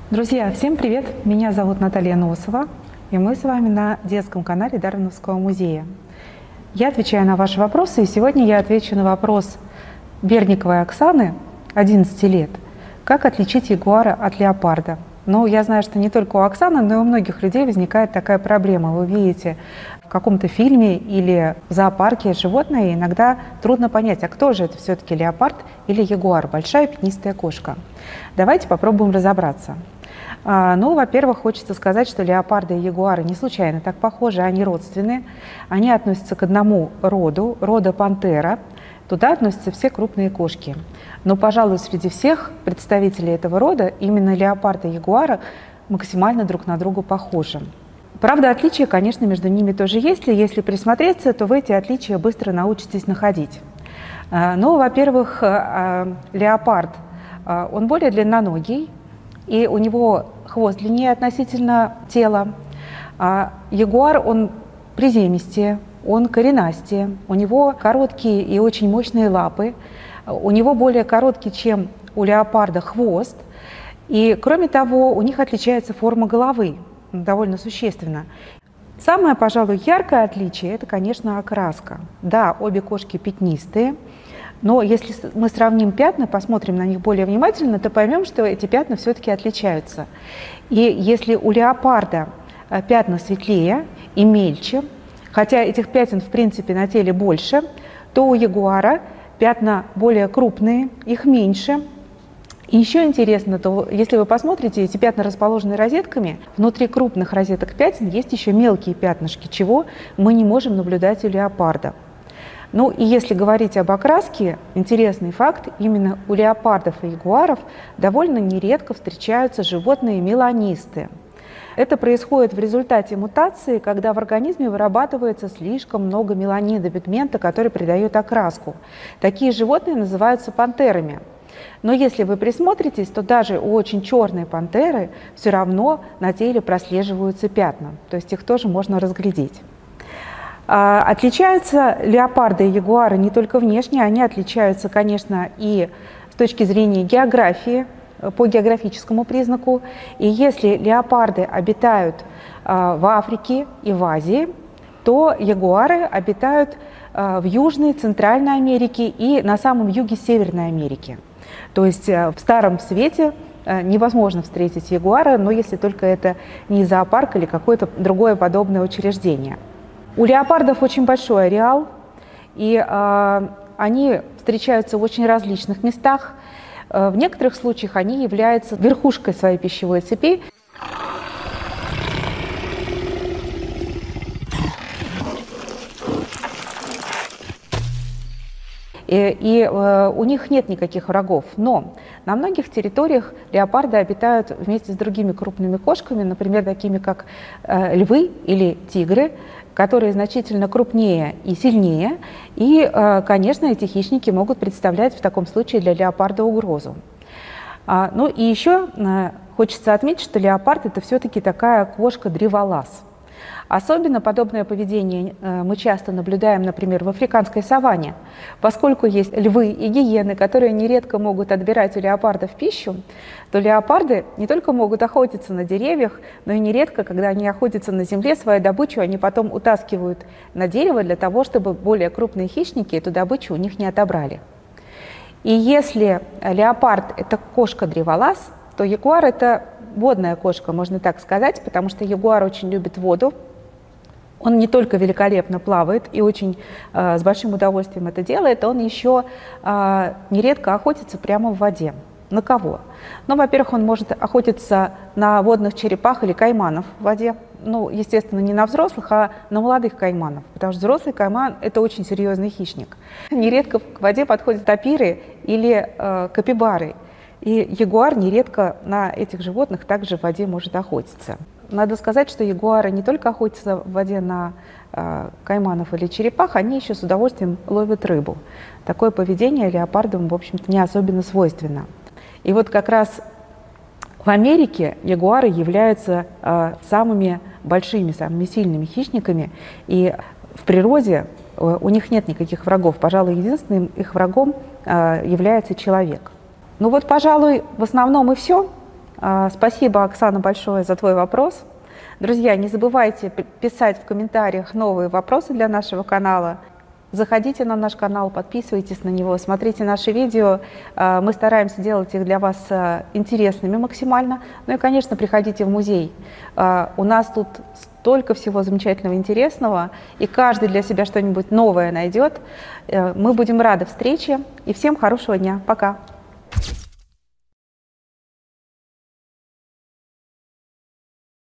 Друзья, всем привет! Меня зовут Наталья Носова, и мы с вами на детском канале Дарвиновского музея. Я отвечаю на ваши вопросы, и сегодня я отвечу на вопрос Берниковой Оксаны, 11 лет. Как отличить ягуара от леопарда? Ну, я знаю, что не только у Оксаны, но и у многих людей возникает такая проблема. Вы видите в каком-то фильме или в зоопарке животное, и иногда трудно понять, а кто же это все-таки, леопард или ягуар, большая пятнистая кошка. Давайте попробуем разобраться. Ну, во-первых, хочется сказать, что леопарды и ягуары не случайно так похожи, они родственные. Они относятся к одному роду, рода пантера. Туда относятся все крупные кошки. Но, пожалуй, среди всех представителей этого рода именно леопард и ягуара максимально друг на друга похожи. Правда, отличия, конечно, между ними тоже есть, и если присмотреться, то вы эти отличия быстро научитесь находить. Ну, во-первых, леопард, он более длинноногий, и у него хвост длиннее относительно тела. Ягуар, он приземистее, он коренастее, у него короткие и очень мощные лапы, у него более короткий, чем у леопарда, хвост, и, кроме того, у них отличается форма головы, довольно существенно. Самое, пожалуй, яркое отличие – это, конечно, окраска. Да, обе кошки пятнистые, но если мы сравним пятна, посмотрим на них более внимательно, то поймем, что эти пятна все-таки отличаются. И если у леопарда пятна светлее и мельче, хотя этих пятен, в принципе, на теле больше, то у ягуара пятна более крупные, их меньше. И еще интересно, то если вы посмотрите, эти пятна расположены розетками, внутри крупных розеток пятен есть еще мелкие пятнышки, чего мы не можем наблюдать у леопарда. Ну и если говорить об окраске, интересный факт, именно у леопардов и ягуаров довольно нередко встречаются животные меланисты. Это происходит в результате мутации, когда в организме вырабатывается слишком много меланида, пигмента, который придает окраску. Такие животные называются пантерами. Но если вы присмотритесь, то даже у очень черной пантеры все равно на теле прослеживаются пятна, то есть их тоже можно разглядеть. Отличаются леопарды и ягуары не только внешне, они отличаются, конечно, и с точки зрения географии, по географическому признаку. И если леопарды обитают в Африке и в Азии, то ягуары обитают в Южной, Центральной Америке и на самом юге Северной Америки. То есть в Старом Свете невозможно встретить ягуара, но если только это не зоопарк или какое-то другое подобное учреждение. У леопардов очень большой ареал, и они встречаются в очень различных местах. В некоторых случаях они являются верхушкой своей пищевой цепи. И у них нет никаких врагов. Но на многих территориях леопарды обитают вместе с другими крупными кошками, например, такими как львы или тигры, которые значительно крупнее и сильнее. И, конечно, эти хищники могут представлять в таком случае для леопарда угрозу. Ну и еще хочется отметить, что леопард – это все-таки такая кошка-древолаз. Особенно подобное поведение мы часто наблюдаем, например, в африканской саванне, поскольку есть львы и гиены, которые нередко могут отбирать у леопардов пищу, то леопарды не только могут охотиться на деревьях, но и нередко, когда они охотятся на земле, свою добычу они потом утаскивают на дерево для того, чтобы более крупные хищники эту добычу у них не отобрали. И если леопард – это кошка-древолаз, то ягуар – это водная кошка, можно так сказать, потому что ягуар очень любит воду. Он не только великолепно плавает и очень с большим удовольствием это делает, он еще нередко охотится прямо в воде. На кого? Ну, во-первых, он может охотиться на водных черепах или кайманов в воде. Ну, естественно, не на взрослых, а на молодых кайманов, потому что взрослый кайман – это очень серьезный хищник. Нередко к воде подходят тапиры или капибары. И ягуар нередко на этих животных также в воде может охотиться. Надо сказать, что ягуары не только охотятся в воде на кайманов или черепах, они еще с удовольствием ловят рыбу. Такое поведение леопардам, в общем-то, не особенно свойственно. И вот как раз в Америке ягуары являются самыми большими, самыми сильными хищниками, и в природе у них нет никаких врагов. Пожалуй, единственным их врагом является человек. Ну вот, пожалуй, в основном и все. Спасибо, Оксана, большое за твой вопрос. Друзья, не забывайте писать в комментариях новые вопросы для нашего канала. Заходите на наш канал, подписывайтесь на него, смотрите наши видео. Мы стараемся делать их для вас интересными максимально. Ну и, конечно, приходите в музей. У нас тут столько всего замечательного, интересного, и каждый для себя что-нибудь новое найдет. Мы будем рады встрече, и всем хорошего дня. Пока!